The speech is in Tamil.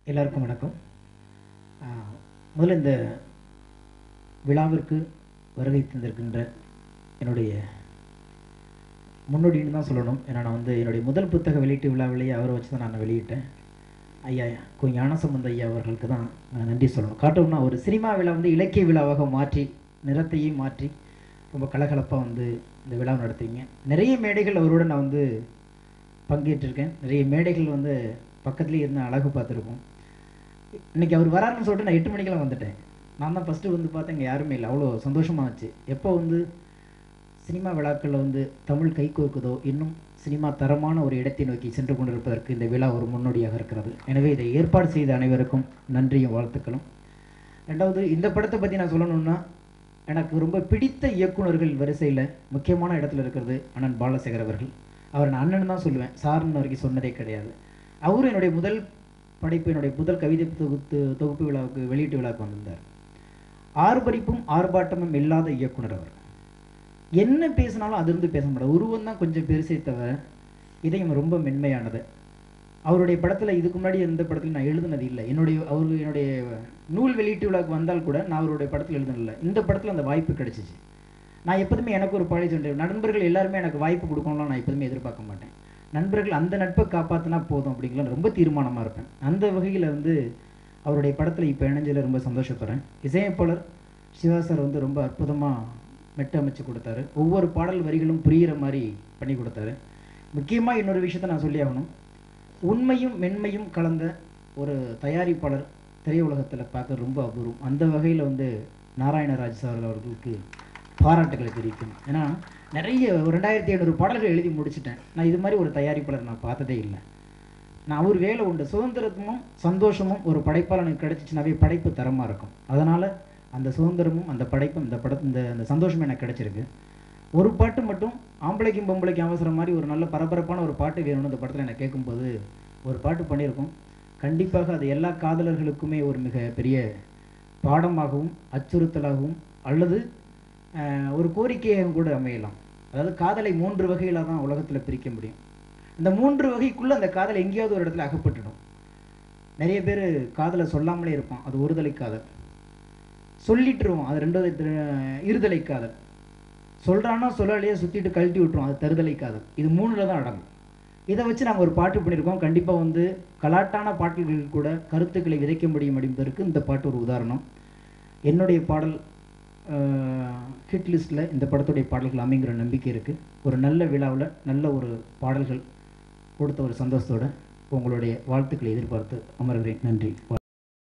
எல்லாருக்கும் வணக்கம். முதல்ல இந்த விழாவிற்கு வருகை தந்திருக்கின்ற என்னுடைய முன்னோடின்னு தான் சொல்லணும். ஏன்னா நான் என்னுடைய முதல் புத்தக வெளியீட்டு விழாவிலேயே அவரை வச்சு தான் நான் வெளியிட்டேன். ஐயா ஞானசம்பந்த ஐயா அவர்களுக்கு தான் நான் நன்றி சொல்லணும். காட்டணும்னா ஒரு சினிமா விழா இலக்கிய விழாவாக மாற்றி நிறத்தையும் மாற்றி ரொம்ப கலகலப்பாக இந்த விழா நடத்துவீங்க. நிறைய மேடைகள் அவரோட நான் பங்கேற்றிருக்கேன். நிறைய மேடைகள் பக்கத்துலேயே இருந்து அழகு பார்த்துருக்கோம். இன்றைக்கி அவர் வராருன்னு சொல்லிட்டு நான் 8 மணிக்கெல்லாம் வந்துட்டேன். நான் தான் ஃபஸ்ட்டு பார்த்தேன், இங்கே யாருமே இல்லை. அவ்வளோ சந்தோஷமாக ஆச்சு. எப்போ சினிமா விழாக்களில் தமிழ் கைகோர்க்குதோ இன்னும் சினிமா தரமான ஒரு இடத்தை நோக்கி சென்று கொண்டிருப்பதற்கு இந்த விழா ஒரு முன்னோடியாக இருக்கிறது. எனவே இதை ஏற்பாடு செய்த அனைவருக்கும் நன்றியும் வாழ்த்துக்களும். ரெண்டாவது, இந்த படத்தை பற்றி நான் சொல்லணும்னா, எனக்கு ரொம்ப பிடித்த இயக்குநர்கள் வரிசையில் முக்கியமான இடத்துல இருக்கிறது அண்ணன் பாலசேகர் அவர்கள். அவர் நான் அண்ணன் தான் சொல்லுவேன், சார்னு வரைக்கும் சொன்னதே கிடையாது. அவரும் என்னுடைய முதல் படைப்பு, என்னுடைய முதல் கவிதை தொகுப்பு விழாவுக்கு வெளியீட்டு விழாவுக்கு வந்திருந்தார். ஆர்ப்பரிப்பும் ஆர்ப்பாட்டமும் இல்லாத இயக்குனர் அவர். என்ன பேசினாலும் அது பேச மாட்டார். உருவம் தான் கொஞ்சம் பெருசை தவிர இதயம் ரொம்ப மென்மையானது. அவருடைய படத்தில் இதுக்கு முன்னாடி எந்த படத்தில் நான் எழுதுனது இல்லை. என்னுடைய நூல் வெளியீட்டு விழாவுக்கு வந்தால் கூட நான் அவருடைய படத்தில் எழுதுனில்லை. இந்த படத்தில் அந்த வாய்ப்பு கிடைச்சிச்சு. நான் எப்போதுமே எனக்கு ஒரு பாலிசி உண்டு. நண்பர்கள் எல்லாருமே எனக்கு வாய்ப்பு கொடுக்கணும்லாம் நான் எப்போதுமே எதிர்பார்க்க மாட்டேன். நண்பர்கள் அந்த நட்பை காப்பாற்றினா போதும் அப்படிங்கிற ரொம்ப தீர்மானமாக இருப்பேன். அந்த வகையில் அவருடைய படத்தில் இப்போ இணைஞ்சதில் ரொம்ப சந்தோஷப்படுறேன். இசையமைப்பாளர் சிவா சார் ரொம்ப அற்புதமாக மெட்டு அமைச்சு கொடுத்தாரு. ஒவ்வொரு பாடல் வரிகளும் புரிகிற மாதிரி பண்ணி கொடுத்தாரு. முக்கியமாக இன்னொரு விஷயத்தை நான் சொல்லி ஆகணும். உண்மையும் மென்மையும் கலந்த ஒரு தயாரிப்பாளர் திரையுலகத்தில் பார்க்க ரொம்ப அபூர்வம். அந்த வகையில் நாராயணராஜ் சார் அவர்களுக்கு பாராட்டுகளை தெரிவிக்கணும். ஏன்னா நிறைய 2500 பாடல்கள் எழுதி முடிச்சிட்டேன். நான் இது மாதிரி ஒரு தயாரிப்பாளர் நான் பார்த்ததே இல்லை. நான் அவர் வேலை உண்டு. சுதந்திரமும் சந்தோஷமும் ஒரு படைப்பாளனுக்கு கிடைச்சிச்சுனாவே படைப்பு தரமாக இருக்கும். அதனால் அந்த சுதந்திரமும் அந்த படைப்பும் இந்த சந்தோஷமும் எனக்கு கிடைச்சிருக்கு. ஒரு பாட்டு மட்டும் ஆம்பளைக்கும் பொம்பளைக்கும் அவசரம் மாதிரி ஒரு நல்ல பரபரப்பான ஒரு பாட்டு வேணும்னு அந்த படத்தில் எனக்கு கேட்கும்போது ஒரு பாட்டு பண்ணியிருக்கோம். கண்டிப்பாக அது எல்லா காதலர்களுக்குமே ஒரு மிக பெரிய பாடமாகவும் அச்சுறுத்தலாகவும் அல்லது ஒரு கோரிக்கையாக கூட அமையலாம். அதாவது காதலை 3 வகையில் தான் உலகத்தில் பிரிக்க முடியும். இந்த 3 வகைக்குள்ளே அந்த காதல் எங்கேயாவது ஒரு இடத்துல அகப்பட்டுடும். நிறைய பேர் காதலை சொல்லாமலே இருப்பான், அது ஒருதலை காதல். சொல்லிட்டுருவோம், அது 2வது இருதலை காதல். சொல்கிறான்னா சொல்லலையே சுற்றிட்டு கழட்டி விட்டுருவோம், அது தருதலை காதல். இது 3ல் தான் அடங்கும். இதை வச்சு நாங்கள் ஒரு பாட்டு பண்ணியிருக்கோம். கண்டிப்பாக கலாட்டான பாட்டுகள் கூட கருத்துக்களை விதைக்க முடியும் என்பதற்கு இந்த பாட்டு ஒரு உதாரணம். என்னுடைய பாடல் ஹிட் லிஸ்ட்டில் இந்த படத்துடைய பாடல்கள் அமைங்கிற நம்பிக்கை இருக்குது. ஒரு நல்ல விழாவில் நல்ல ஒரு பாடல்கள் கொடுத்த ஒரு சந்தோஷத்தோடு உங்களுடைய வாழ்த்துக்களை எதிர்பார்த்து அமர்கிறேன். நன்றி.